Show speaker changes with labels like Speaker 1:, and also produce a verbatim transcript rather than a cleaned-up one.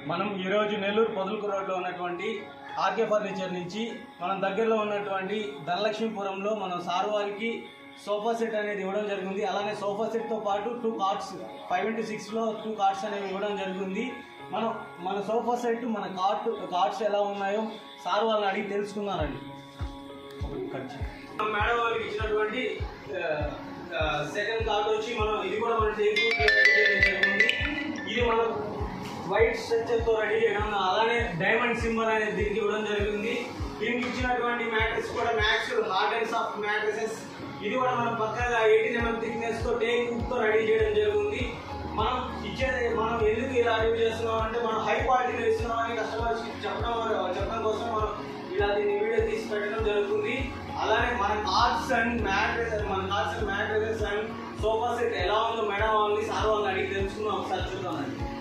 Speaker 1: మనం ఈరోజు నెల్లూరు పొదలకూరు రోడ్లో ఉన్నటువంటి ఆర్కే ఫర్నిచర్ నుంచి మనం దగ్గరలో ఉన్నటువంటి ధనలక్ష్మీపురంలో మనం సార్ వారికి సోఫా సెట్ అనేది ఇవ్వడం జరిగింది. అలానే సోఫా సెట్తో పాటు టూ కార్డ్స్ ఫైవ్ ఇంటూ సిక్స్లో టూ కార్డ్స్ అనేవి ఇవ్వడం జరిగింది. మనం మన సోఫా సెట్ మన కార్డ్ కార్డ్స్ ఎలా ఉన్నాయో సార్ వాళ్ళని అడిగి తెలుసుకున్నారండి. మేడం వాళ్ళకి ఇచ్చినటువంటి సెకండ్ కార్డ్ వచ్చి మనం ఇది కూడా మనం జరిగింది. ఇది మనం వైట్ స్ట్రక్చర్తో రెడీ చేయడం, అలానే డైమండ్ సింబల్ అనేది దీనికి ఇవ్వడం జరిగింది. దీనికి ఇచ్చినటువంటి మ్యాట్రెస్ కూడా max hard and soft mattresses. ఇది కూడా మనం పక్కగా ఎయిటీన్ ఎంఎం థిక్నెస్ తో టేక్ బుక్ తో రెడీ చేయడం జరుగుతుంది. మనం ఇచ్చేది మనం ఎందుకు ఇలా రివ్యూ చేస్తున్నాం అంటే మనం హై క్వాలిటీలో ఇస్తున్నాం అని కస్టమర్స్ చెప్పడం చెప్పడం కోసం మనం ఇలా దీన్ని వీడియో తీసి పెట్టడం జరుగుతుంది. అలానే మన కార్డ్స్ అండ్ మ్యాట్రెసెస్ మన cards and mattresses and sofa set ఎలా ఉందో మేడం వాళ్ళని సార్ వాళ్ళని అడిగి తెలుసుకున్నాం. ఒకసారి చూద్దామండి.